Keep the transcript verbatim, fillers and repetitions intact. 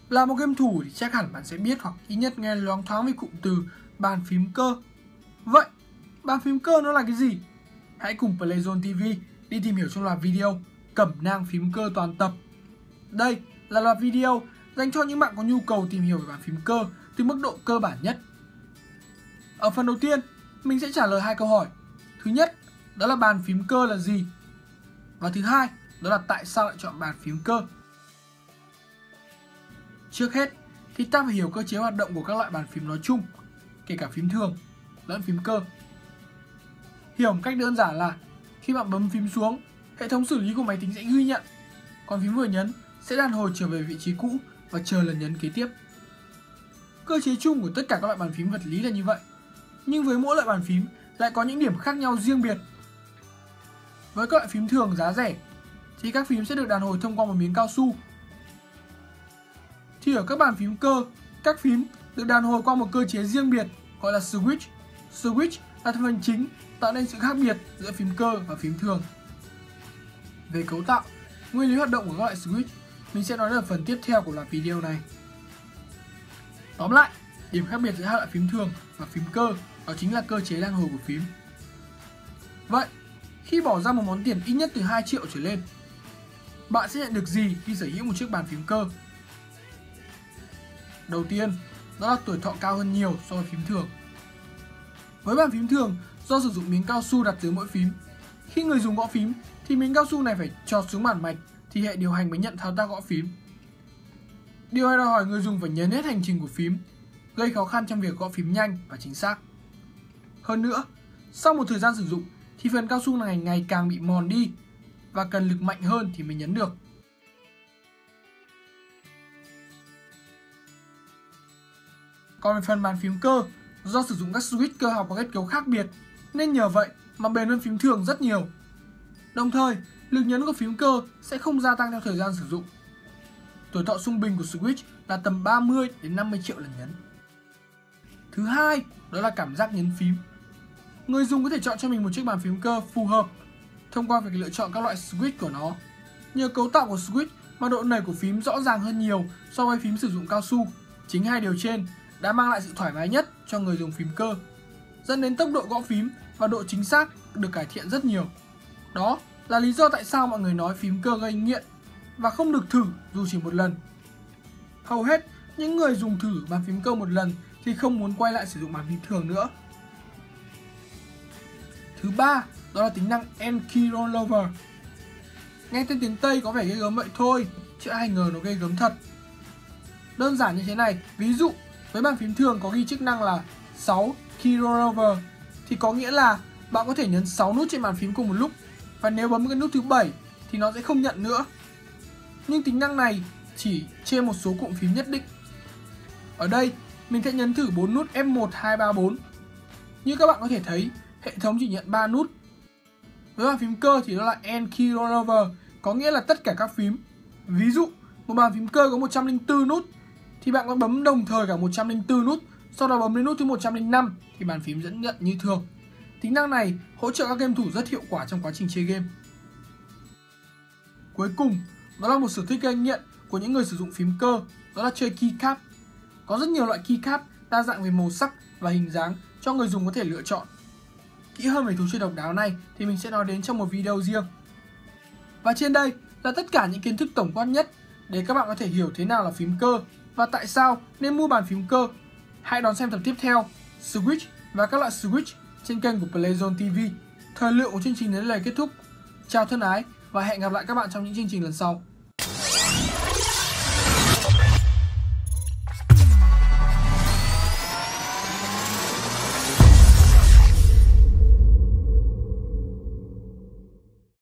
Là một game thủ thì chắc hẳn bạn sẽ biết hoặc ít nhất nghe loáng thoáng về cụm từ bàn phím cơ. Vậy, bàn phím cơ nó là cái gì? Hãy cùng Playzone ti vi đi tìm hiểu trong loạt video Cẩm nang phím cơ toàn tập. Đây là loạt video dành cho những bạn có nhu cầu tìm hiểu về bàn phím cơ từ mức độ cơ bản nhất. Ở phần đầu tiên, mình sẽ trả lời hai câu hỏi. Thứ nhất, đó là bàn phím cơ là gì? Và thứ hai, đó là tại sao lại chọn bàn phím cơ? Trước hết thì ta phải hiểu cơ chế hoạt động của các loại bàn phím nói chung, kể cả phím thường lẫn phím cơ. Hiểu một cách đơn giản là khi bạn bấm phím xuống, hệ thống xử lý của máy tính sẽ ghi nhận, còn phím vừa nhấn sẽ đàn hồi trở về vị trí cũ và chờ lần nhấn kế tiếp. Cơ chế chung của tất cả các loại bàn phím vật lý là như vậy, nhưng với mỗi loại bàn phím lại có những điểm khác nhau riêng biệt. Với các loại phím thường giá rẻ thì các phím sẽ được đàn hồi thông qua một miếng cao su. Thì ở các bàn phím cơ, các phím được đàn hồi qua một cơ chế riêng biệt gọi là switch. Switch là thành phần chính tạo nên sự khác biệt giữa phím cơ và phím thường. Về cấu tạo, nguyên lý hoạt động của các loại switch mình sẽ nói ở phần tiếp theo của loạt video này. Tóm lại, điểm khác biệt giữa hai loại phím thường và phím cơ đó chính là cơ chế đàn hồi của phím. Vậy, khi bỏ ra một món tiền ít nhất từ hai triệu trở lên, bạn sẽ nhận được gì khi sở hữu một chiếc bàn phím cơ? Đầu tiên, đó là tuổi thọ cao hơn nhiều so với phím thường. Với bàn phím thường, do sử dụng miếng cao su đặt dưới mỗi phím, khi người dùng gõ phím thì miếng cao su này phải chọt xuống bản mạch thì hệ điều hành mới nhận thao tác gõ phím. Điều này đòi hỏi người dùng phải nhấn hết hành trình của phím, gây khó khăn trong việc gõ phím nhanh và chính xác. Hơn nữa, sau một thời gian sử dụng thì phần cao su này ngày càng bị mòn đi và cần lực mạnh hơn thì mới nhấn được. Còn về phần bàn phím cơ, do sử dụng các switch cơ học và kết cấu khác biệt nên nhờ vậy mà bền hơn phím thường rất nhiều. Đồng thời, lực nhấn của phím cơ sẽ không gia tăng theo thời gian sử dụng. Tuổi thọ trung bình của switch là tầm ba mươi đến năm mươi triệu lần nhấn. Thứ hai, đó là cảm giác nhấn phím. Người dùng có thể chọn cho mình một chiếc bàn phím cơ phù hợp thông qua việc lựa chọn các loại switch của nó. Nhờ cấu tạo của switch mà độ nảy của phím rõ ràng hơn nhiều so với phím sử dụng cao su. Chính hai điều trên đã mang lại sự thoải mái nhất cho người dùng phím cơ, dẫn đến tốc độ gõ phím và độ chính xác được cải thiện rất nhiều. Đó là lý do tại sao mọi người nói phím cơ gây nghiện và không được thử dù chỉ một lần. Hầu hết những người dùng thử bàn phím cơ một lần thì không muốn quay lại sử dụng bàn phím thường nữa. Thứ ba, đó là tính năng N-key rollover. Nghe tên tiếng Tây có vẻ ghê gớm vậy thôi, chứ ai ngờ nó ghê gớm thật. Đơn giản như thế này, ví dụ với bàn phím thường có ghi chức năng là sáu key rollover thì có nghĩa là bạn có thể nhấn sáu nút trên bàn phím cùng một lúc, và nếu bấm cái nút thứ bảy thì nó sẽ không nhận nữa. Nhưng tính năng này chỉ trên một số cụm phím nhất định. Ở đây mình sẽ nhấn thử bốn nút F một, hai, ba, bốn. Như các bạn có thể thấy, hệ thống chỉ nhận ba nút. Với bàn phím cơ thì đó là N-key rollover, có nghĩa là tất cả các phím. Ví dụ, một bàn phím cơ có một trăm lẻ bốn nút thì bạn có bấm đồng thời cả một trăm lẻ bốn nút, sau đó bấm đến nút thứ một trăm lẻ năm thì bàn phím vẫn nhận như thường. Tính năng này hỗ trợ các game thủ rất hiệu quả trong quá trình chơi game. Cuối cùng, đó là một sở thích gây nghiện của những người sử dụng phím cơ, đó là chơi keycap. Có rất nhiều loại keycap đa dạng về màu sắc và hình dáng cho người dùng có thể lựa chọn. Kỹ hơn về thú chơi độc đáo này thì mình sẽ nói đến trong một video riêng. Và trên đây là tất cả những kiến thức tổng quát nhất để các bạn có thể hiểu thế nào là phím cơ và tại sao nên mua bàn phím cơ. Hãy đón xem tập tiếp theo, Switch và các loại Switch trên kênh của Playzone ti vi. Thời lượng của chương trình đến đây là kết thúc. Chào thân ái và hẹn gặp lại các bạn trong những chương trình lần sau.